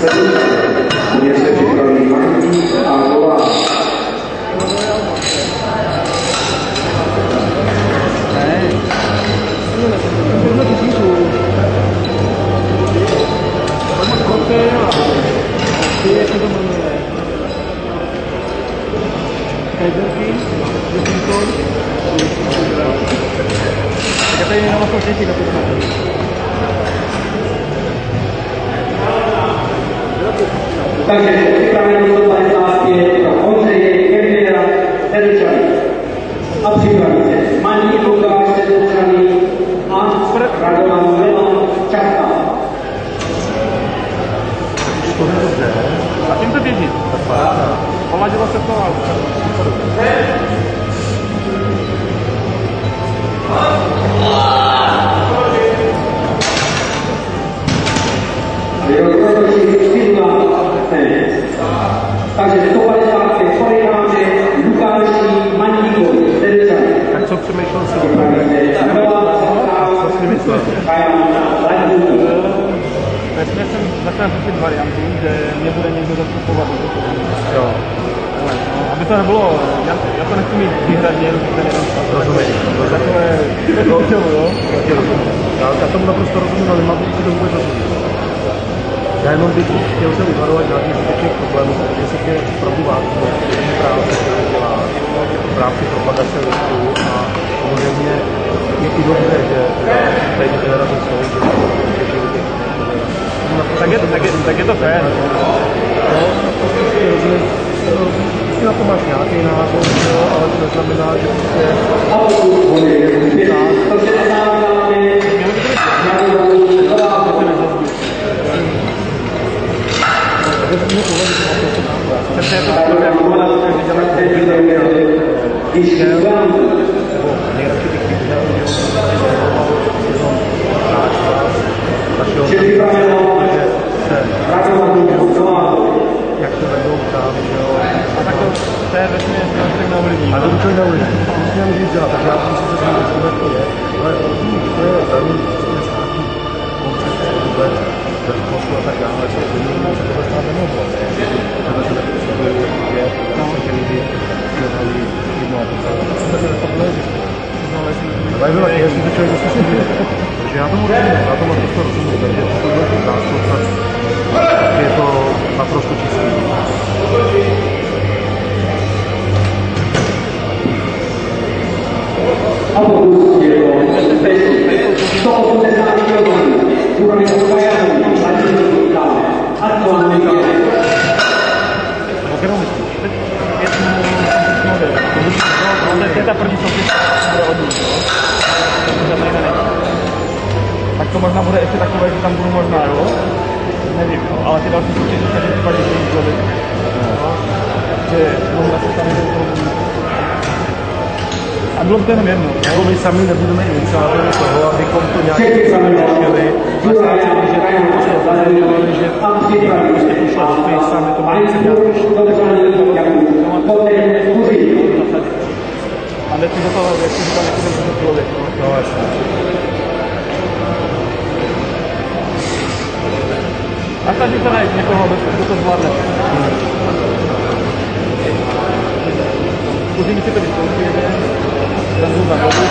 Takže připravení do 50 pro Ondřeje Kemnera Terčany. A připraví se Maní Lukáš Terčany a Radovan Milan Čapka. To je dobře. A tím to běží. Poladilo se to a... Takže 150 Korynáře, Lukáši, Maníkovi, Terčany. Tak co přemýšlel si? Co si myslel? Vesměs jsem začal řešit variantu, že mě bude někdo zastupovat. Jo. Aby to nebylo, já to nechci mít výhradně, ten jeden stav. Rozumím. Takové, jo? Já tomu naprosto rozumím, ale mám to vůbec rozumím. Já jenom bych chtěl se vyvarovat nějakých zbytečných problémů, protože si tě opravdu vážně práce, které děláš v rámci propagace listů a samozřejmě je i dobře, že tady generace jsou, tak je to fér. Prostě na to máš nějaký názor, ale to neznamená, že Přesně je to takové, jak to dělat, když nejradši bych viděl, že jak to vedou tam, že jo. A tak to je vesmě tak neovlivní. A to to neovlivní. To musíme můžu dělat, tak já myslím, že se s tím vůbec to je. Ale to je velmi státní koncept vůbec ve školstvu a tak dále, že se tohle stát nemohlo. Tohle se nepředstavuje, že chtěli by dělali jedno a to se nepovedlo zjistit. Ale byla je, jestli to člověk uslyší vidět. Takže já tomu naprosto rozumím, takže tohle je zástupce, je to naprosto čistý. Autobus je to 180 kg, úrovně Okajanů, Vladimír Dále, aktuálně to je ta první soutěž, bude od ní, tak to možná bude ještě takové, že tam budu možná, jo? Nevím, jo? Ale ty další soutěže v každém případě budou zlovit. Takže možná se tam jde toho. A bylo by to jenom jedno. Jako my sami nebudeme iniciátory toho, abychom to nějakým způsobem nechtěli. Na státě, že to prostě zahrnuli, že prostě pošle dopis, sami to mají dělat. A nechci do toho, jak si říkal, nechci do toho člověk. No jasně. A snaží se najít někoho, kdo to zvládne. Zkusím si to vyzkoušet, ten zům na dobu,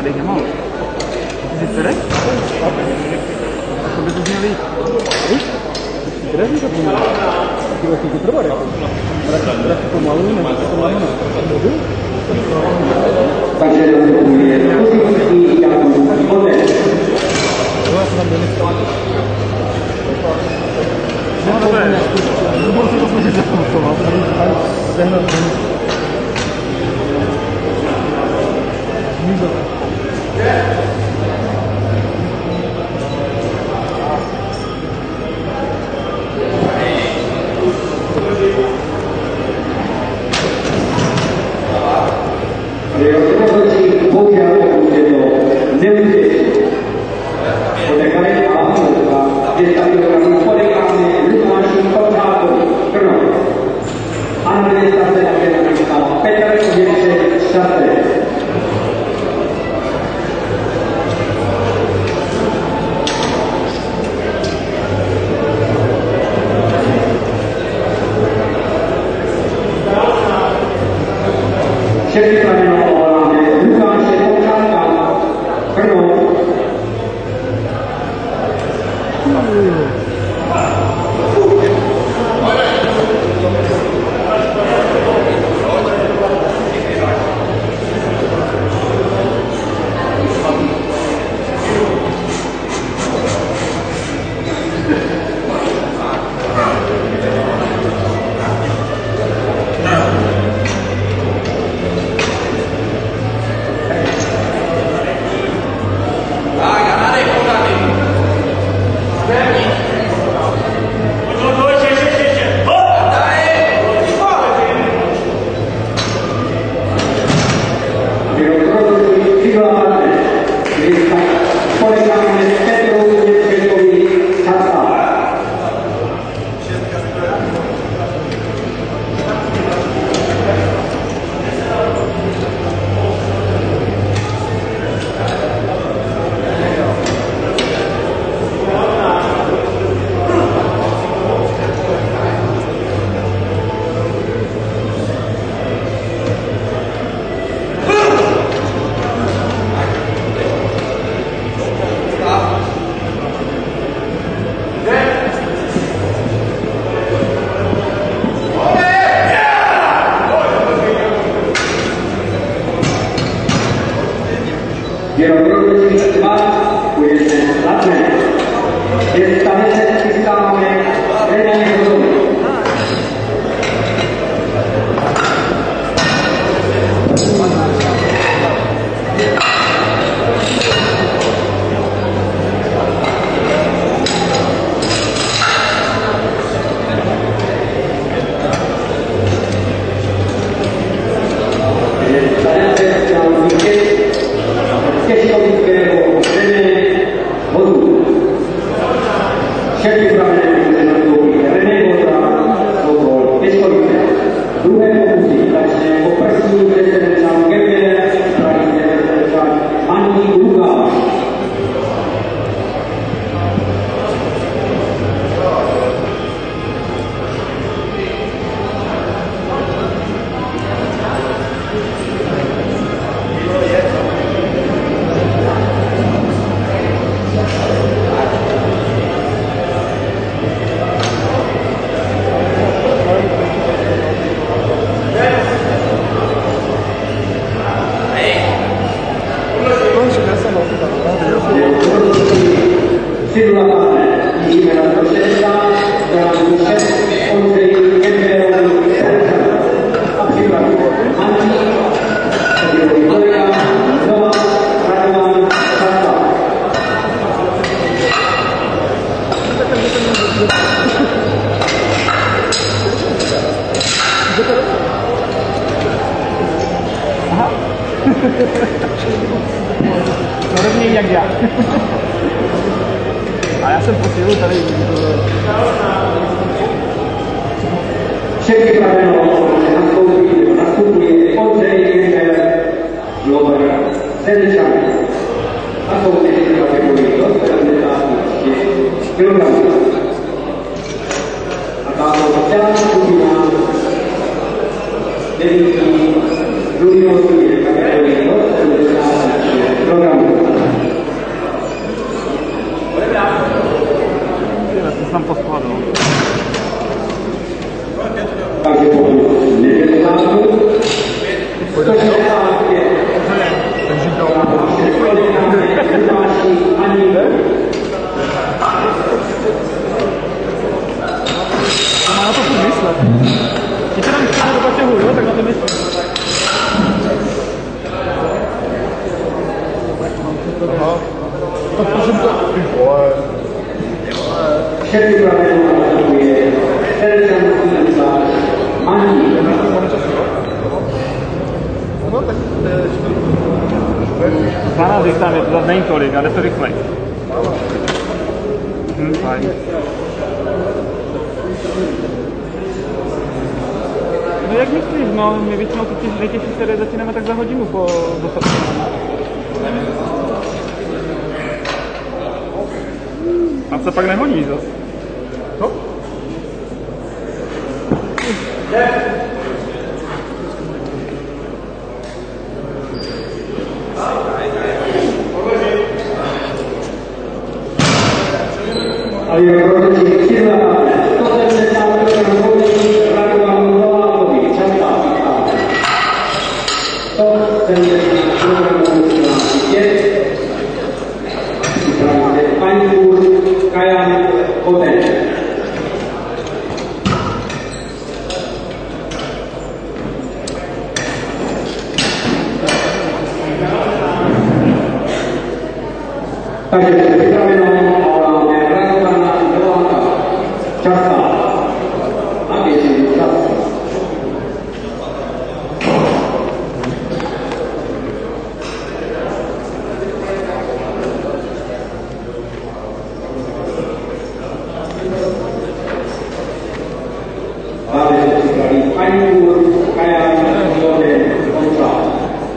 mladých nemohl. Ty jsi Terek? To by to měl jít. Víš? Terek mi to pomůže. Ty vlastně to trvá, jako. Teda to pomalu, nebo to pomalu. Takže to je pozitivní jako výborné. No, já jsem tam byl. No, dobré. Budu se to snažit zakontrolovat. Sehnat Podobně jak já. A já jsem posílil tady. Všechny pravidlo nastupuje Ondřej Glober Sedečan. A soutěží kategorii do 70 kg. A tato celá skupina 9 juniorských kategorii do 70 kg. Takže pokud nevěděláme, to je ten říkal, ani má na to furt myslet. Když se tam dostane do baťohu, jo, tak na to myslím. aha, tak prosím to, ty vole. všechny pravidla nastupuje seriózní úzlář Maní. No tak to je 12 jich tam je, to zase není tolik, a jde to rychlej. Fajn. No jak myslíš, no, my většinou ty nejtěžší série začínáme tak za hodinu po dostatku. A se pak nehoní zase. co? A je proti cíle 170 kg Radovan Novákovi, častá píká. 170 kg na pět. Připraví se Paňkur, Kajan, Koten. Takže je připraveno a Radovana Nováka. Častá. A běží častá. Dále se připraví Paňkur, Kajan, Koten, Konča.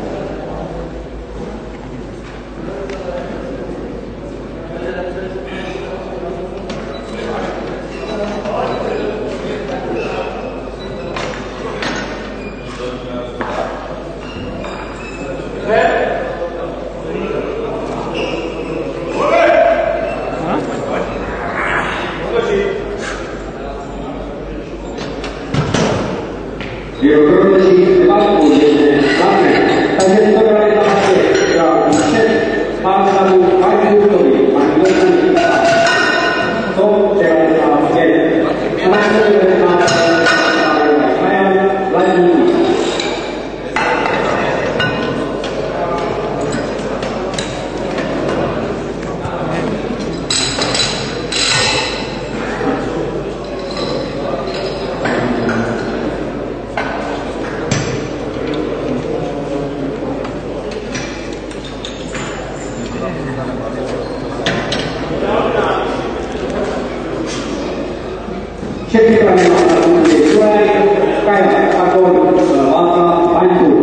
Byrokracji wypadku jest dane. Takže to dali zase před pásanou Paňkurkovi, Paňkurkovi to 95. A na to je 19. Kajan, Vladimír. Všechny pravidla nastupuje Šulej, Kajan, Akon, Váta, Paňkur.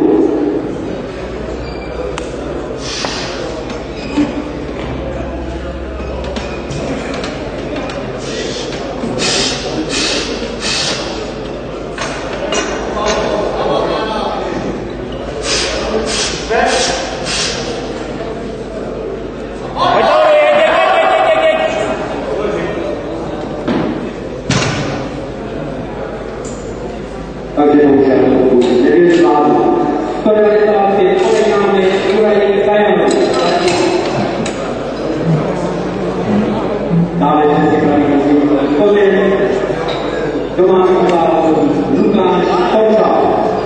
Takže bohužel pokud nevyzvládnu. 195 odecháme Šulej, Kajan. Dále se připraví Koten, domácí závodní Lukáš, Konča.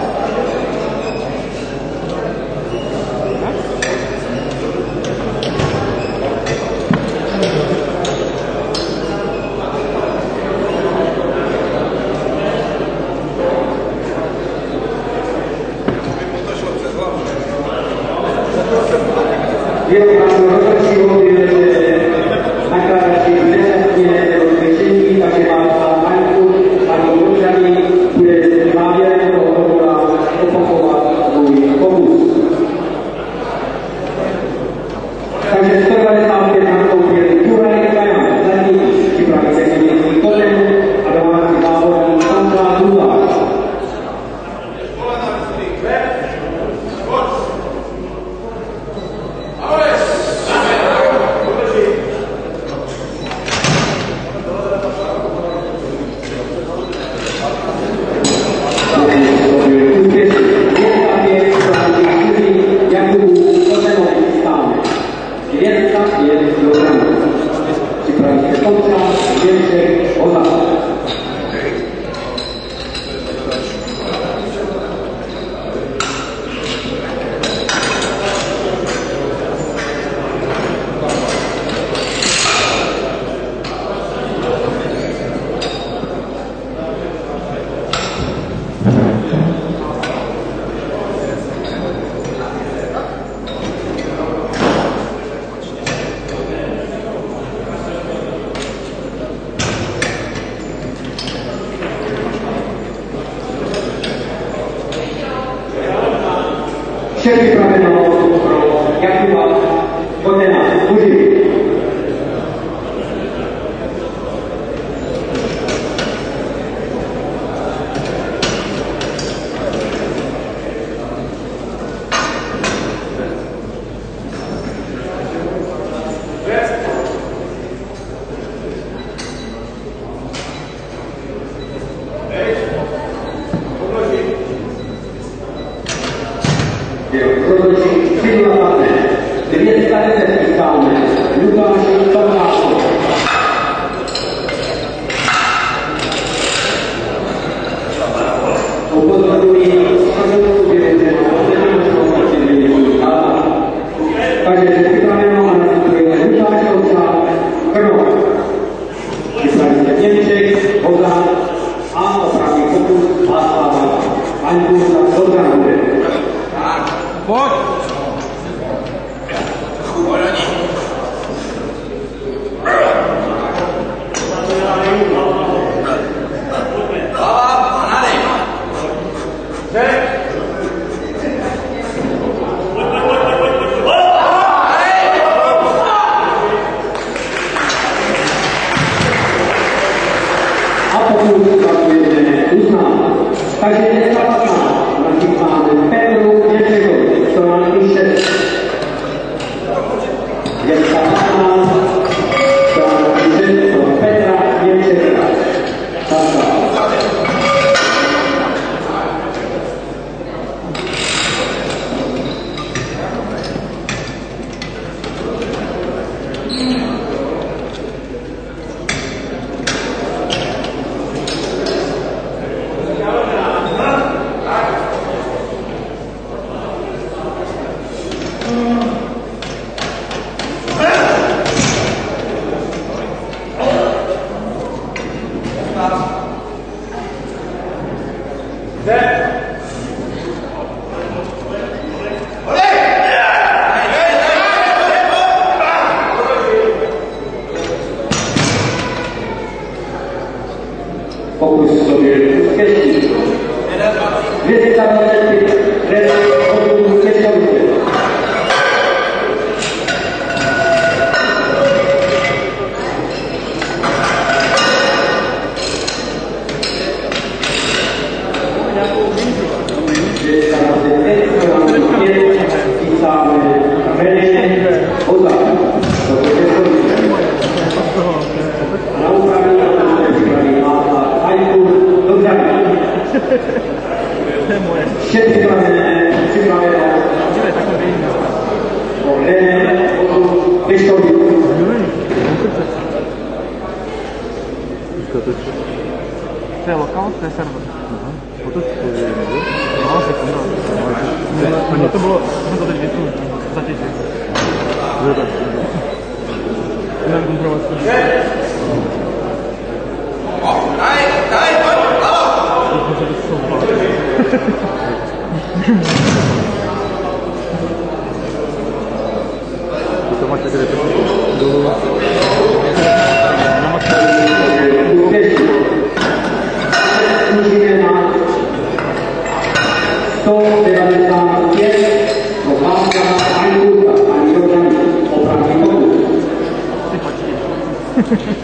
Jeho rozhodčího je nakládací nezastně rozlišení, takže má Paňkur a do Lužany bude Vše připraveno pro Jakuba Kodena Muži. Takže je to máme Petru Něčekovi, to máme i 6. Je to 15, to máme i 6, to Petra Něčeka. Pokus sobie úspěšný. 225 red odům Kešově. Vše připravené. To je lokal, to je server. No, sekunda. To bylo, jsem to teď vytvořil, zatěžil. Jdem kontrolovat. To máš také dolů. Můžeme na 195 prohláška ani Jordani opravdu pokus.